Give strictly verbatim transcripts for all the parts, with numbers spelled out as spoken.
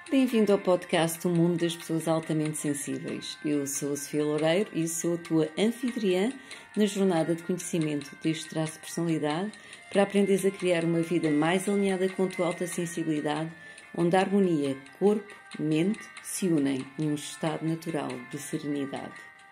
Bem-vindo ao podcast O Mundo das Pessoas Altamente Sensíveis. Eu sou a Sofia Loureiro e sou a tua anfitriã na jornada de conhecimento deste traço de personalidade para aprenderes a criar uma vida mais alinhada com a tua alta sensibilidade, onde a harmonia corpo-mente se unem num estado natural de serenidade.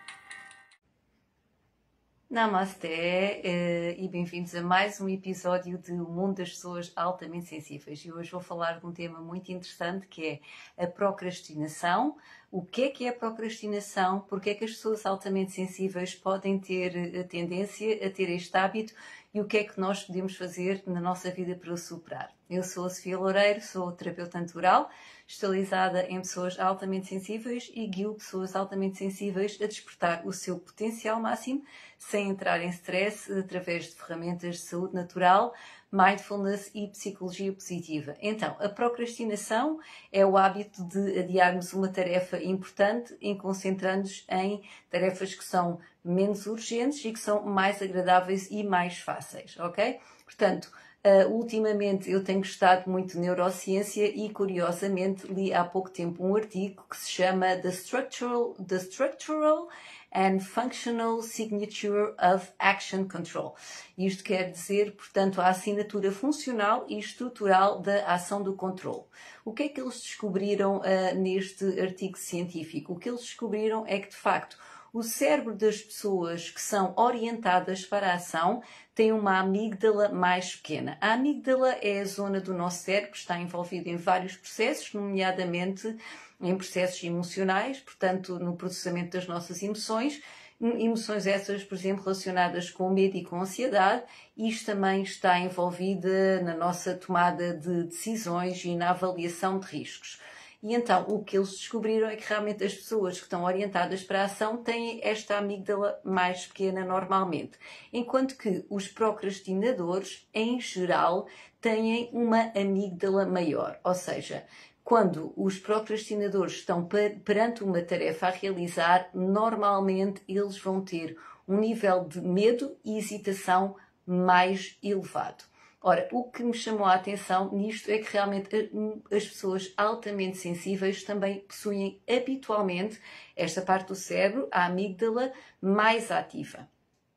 Namasté e bem-vindos a mais um episódio de O Mundo das Pessoas Altamente Sensíveis. E hoje vou falar de um tema muito interessante que é a procrastinação. O que é que é a procrastinação? Porque é que as pessoas altamente sensíveis podem ter a tendência a ter este hábito e o que é que nós podemos fazer na nossa vida para o superar? Eu sou a Sofia Loureiro, sou terapeuta natural, especializada em pessoas altamente sensíveis e guio pessoas altamente sensíveis a despertar o seu potencial máximo sem entrar em stress através de ferramentas de saúde natural, mindfulness e psicologia positiva. Então, a procrastinação é o hábito de adiarmos uma tarefa importante em concentrando-nos em tarefas que são menos urgentes e que são mais agradáveis e mais fáceis, ok? Portanto, Uh, ultimamente eu tenho gostado muito de neurociência e, curiosamente, li há pouco tempo um artigo que se chama The Structural, The Structural and Functional Signature of Action Control. Isto quer dizer, portanto, a assinatura funcional e estrutural da ação do controle. O que é que eles descobriram uh, neste artigo científico? O que eles descobriram é que, de facto, o cérebro das pessoas que são orientadas para a ação tem uma amígdala mais pequena. A amígdala é a zona do nosso cérebro que está envolvida em vários processos, nomeadamente em processos emocionais, portanto, no processamento das nossas emoções. Emoções essas, por exemplo, relacionadas com medo e com ansiedade. Isto também está envolvida na nossa tomada de decisões e na avaliação de riscos. E então, o que eles descobriram é que realmente as pessoas que estão orientadas para a ação têm esta amígdala mais pequena normalmente, enquanto que os procrastinadores, em geral, têm uma amígdala maior. Ou seja, quando os procrastinadores estão perante uma tarefa a realizar, normalmente eles vão ter um nível de medo e hesitação mais elevado. Ora, o que me chamou a atenção nisto é que realmente as pessoas altamente sensíveis também possuem habitualmente esta parte do cérebro, a amígdala, mais ativa.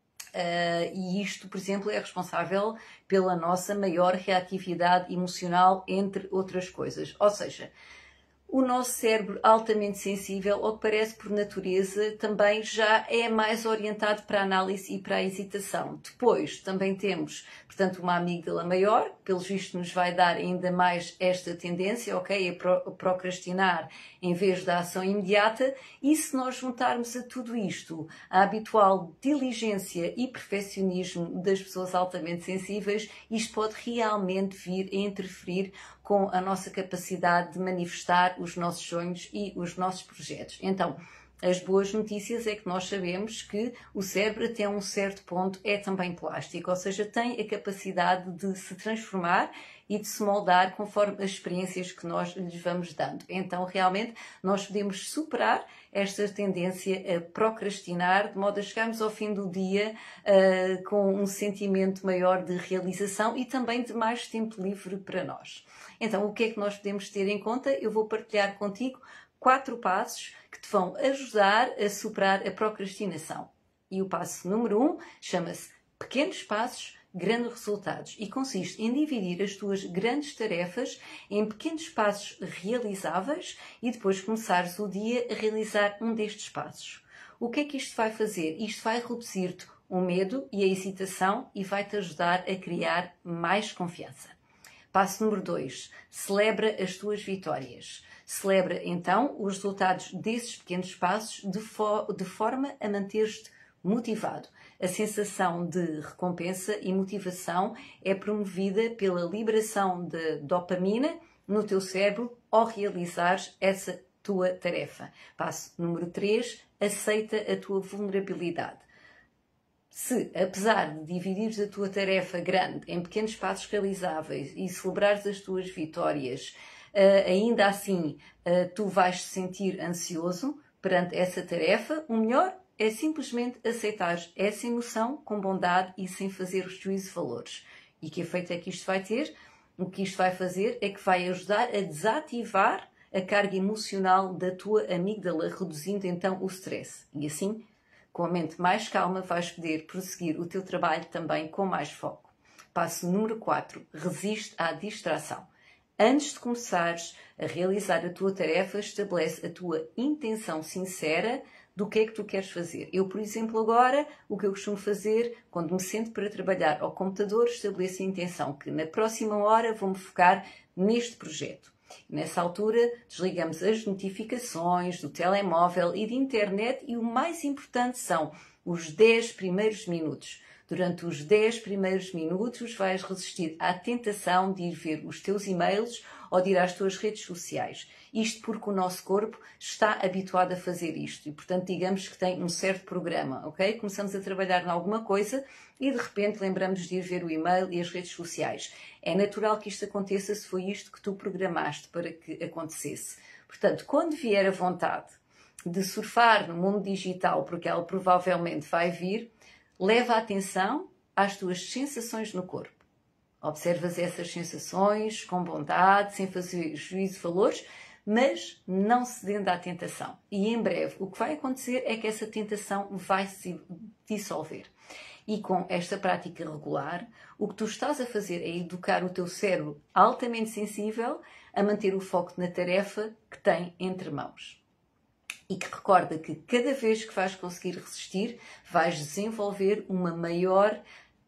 Uh, e isto, por exemplo, é responsável pela nossa maior reatividade emocional, entre outras coisas. Ou seja, o nosso cérebro altamente sensível, ao que parece por natureza, também já é mais orientado para a análise e para a hesitação. Depois também temos, portanto, uma amígdala maior, pelo visto nos vai dar ainda mais esta tendência, ok, a, pro, a procrastinar em vez da ação imediata. E se nós juntarmos a tudo isto a habitual diligência e perfeccionismo das pessoas altamente sensíveis, isto pode realmente vir a interferir com a nossa capacidade de manifestar os nossos sonhos e os nossos projetos. Então, as boas notícias é que nós sabemos que o cérebro, até um certo ponto, é também plástico, ou seja, tem a capacidade de se transformar e de se moldar conforme as experiências que nós lhes vamos dando. Então, realmente, nós podemos superar esta tendência a procrastinar, de modo a chegarmos ao fim do dia uh, com um sentimento maior de realização e também de mais tempo livre para nós. Então, o que é que nós podemos ter em conta? Eu vou partilhar contigo quatro passos que te vão ajudar a superar a procrastinação. E o passo número um chama-se Pequenos Passos, Grandes Resultados e consiste em dividir as tuas grandes tarefas em pequenos passos realizáveis e depois começares o dia a realizar um destes passos. O que é que isto vai fazer? Isto vai reduzir-te o medo e a hesitação e vai-te ajudar a criar mais confiança. Passo número dois. Celebra as tuas vitórias. Celebra, então, os resultados desses pequenos passos de, fo- de forma a manter-te motivado. A sensação de recompensa e motivação é promovida pela liberação de dopamina no teu cérebro ao realizares essa tua tarefa. Passo número três. Aceita a tua vulnerabilidade. Se, apesar de dividires a tua tarefa grande em pequenos passos realizáveis e celebrares as tuas vitórias, ainda assim tu vais te sentir ansioso perante essa tarefa, o melhor é simplesmente aceitar essa emoção com bondade e sem fazer os juízos de valores. E que efeito é que isto vai ter? O que isto vai fazer é que vai ajudar a desativar a carga emocional da tua amígdala, reduzindo então o stress. E assim, com a mente mais calma, vais poder prosseguir o teu trabalho também com mais foco. Passo número quatro. Resiste à distração. Antes de começares a realizar a tua tarefa, estabelece a tua intenção sincera do que é que tu queres fazer. Eu, por exemplo, agora, o que eu costumo fazer, quando me sento para trabalhar ao computador, estabeleço a intenção que na próxima hora vou-me focar neste projeto. Nessa altura, desligamos as notificações do telemóvel e da internet e o mais importante são os dez primeiros minutos. Durante os dez primeiros minutos vais resistir à tentação de ir ver os teus e-mails ou de ir às tuas redes sociais. Isto porque o nosso corpo está habituado a fazer isto e, portanto, digamos que tem um certo programa, ok? Começamos a trabalhar em alguma coisa e, de repente, lembramos de ir ver o e-mail e as redes sociais. É natural que isto aconteça se foi isto que tu programaste para que acontecesse. Portanto, quando vier a vontade de surfar no mundo digital, porque ela provavelmente vai vir, leva a atenção às tuas sensações no corpo. Observas essas sensações com bondade, sem fazer juízo de valores, mas não cedendo à tentação. E em breve o que vai acontecer é que essa tentação vai se dissolver. E com esta prática regular, o que tu estás a fazer é educar o teu cérebro altamente sensível a manter o foco na tarefa que tem entre mãos. E que recorda que cada vez que vais conseguir resistir, vais desenvolver uma maior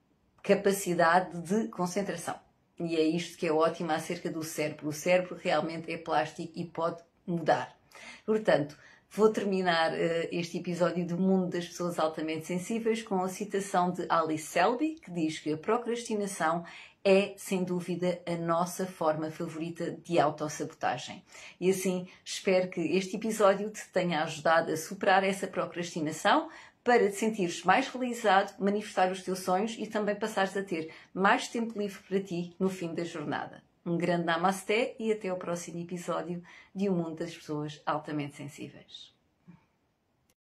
capacidade de concentração. E é isto que é ótimo acerca do cérebro. O cérebro realmente é plástico e pode mudar. Portanto, vou terminar uh, este episódio do Mundo das Pessoas Altamente Sensíveis com a citação de Alice Selby, que diz que a procrastinação é, sem dúvida, a nossa forma favorita de autossabotagem. E assim, espero que este episódio te tenha ajudado a superar essa procrastinação para te sentires mais realizado, manifestar os teus sonhos e também passares a ter mais tempo livre para ti no fim da jornada. Um grande namasté e até ao próximo episódio de O Mundo das Pessoas Altamente Sensíveis.